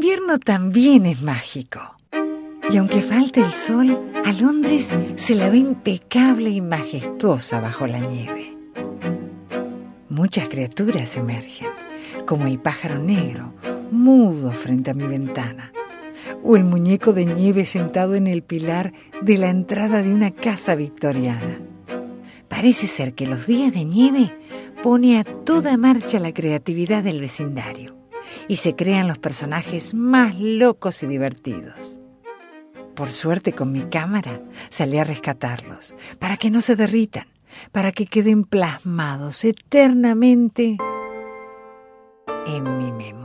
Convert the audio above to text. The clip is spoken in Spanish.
invierno también es mágico. Y aunque falte el sol, a Londres se la ve impecable y majestuosa bajo la nieve. Muchas criaturas emergen, como el pájaro negro, mudo frente a mi ventana, o el muñeco de nieve sentado en el pilar de la entrada de una casa victoriana. Parece ser que los días de nieve pone a toda marcha la creatividad del vecindario y se crean los personajes más locos y divertidos. Por suerte, con mi cámara salí a rescatarlos para que no se derritan, para que queden plasmados eternamente en mi memoria.